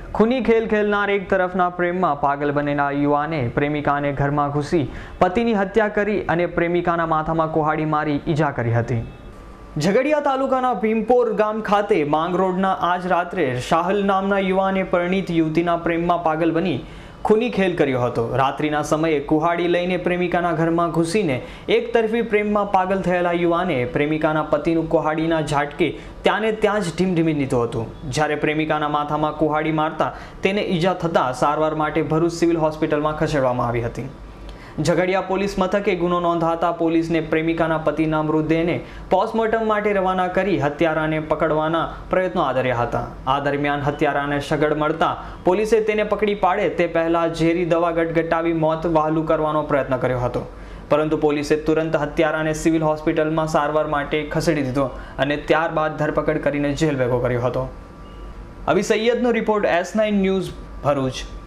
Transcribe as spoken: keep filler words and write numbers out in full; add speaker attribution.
Speaker 1: ખૂની ખેલ ખેલનાર એક તરફના પ્રેમમાં પાગલ બનેલા યુવાને પ્રેમિકાને ઘરમાં ઘૂસી પતિની હત્યા કરી અને પ્રેમિકાના માથામાં કુહાડી મારી ઈજા કરી હતી। ઝઘડિયા તાલુકાના ભીમપોર ગામ ખાતે માંગ રોડના આજ રાત્રે શાહલ નામના યુવાને પરિણીત યુવતીના પ્રેમમાં પાગલ બની ખૂની ખેલ કર્યો હતો। રાત્રિના સમયે કુહાડી લઈને પ્રેમિકાના ઘરમાં ઘૂસીને એક તરફી પ્રેમમાં પાગલ થયેલા યુવાને પ્રેમિકાના પતિનું કુહાડીના ઝાટકે ત્યાંને ત્યાં જ ઢીમઢીમી લીધું હતું। જ્યારે પ્રેમિકાના માથામાં કુહાડી મારતા તેને ઈજા થતાં સારવાર માટે ભરૂચ સિવિલ હોસ્પિટલમાં ખસેડવામાં આવી હતી। ઝઘડિયા પોલીસ મથકે ગુનો નોંધાતા પોલીસને પ્રેમિકાના પતિના મૃતદેહને પોસ્ટમોર્ટમ માટે રવાના કરી હત્યારાને પકડવાના પ્રયત્નો આદર્યા હતા। આ દરમિયાન હત્યારાને સગડ મળતા પોલીસે તેને પકડી પાડે તે પહેલા ઝેરી દવા ગટગટાવી મોત વહાલું કરવાનો પ્રયત્ન કર્યો હતો, પરંતુ પોલીસે તુરંત હત્યારાને સિવિલ હોસ્પિટલમાં સારવાર માટે ખસેડી દીધો અને ત્યારબાદ ધરપકડ કરીને જેલ ભેગો કર્યો હતો। અભી સૈયદનો report S nine news Bharuch.